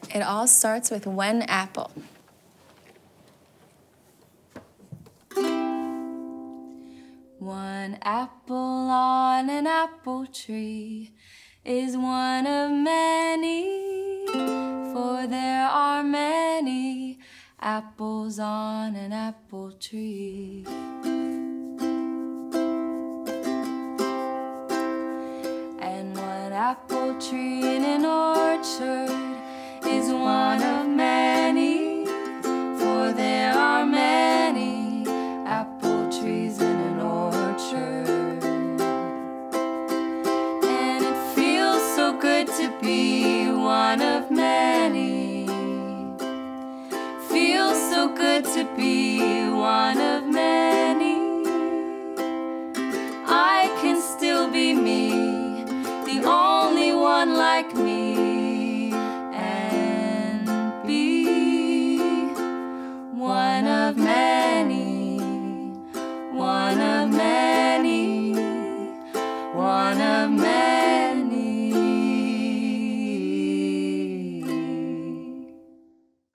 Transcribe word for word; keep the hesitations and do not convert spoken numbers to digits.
It all starts with one apple. One apple on an apple tree is one of many, for there are many apples on an apple tree. And one apple tree in an orchard is one of many, for there are many apple trees in an orchard. And it feels so good to be one of many. Feels so good to be one of many. I can still be me, the only one like me, and be one of many, one of many, one of many.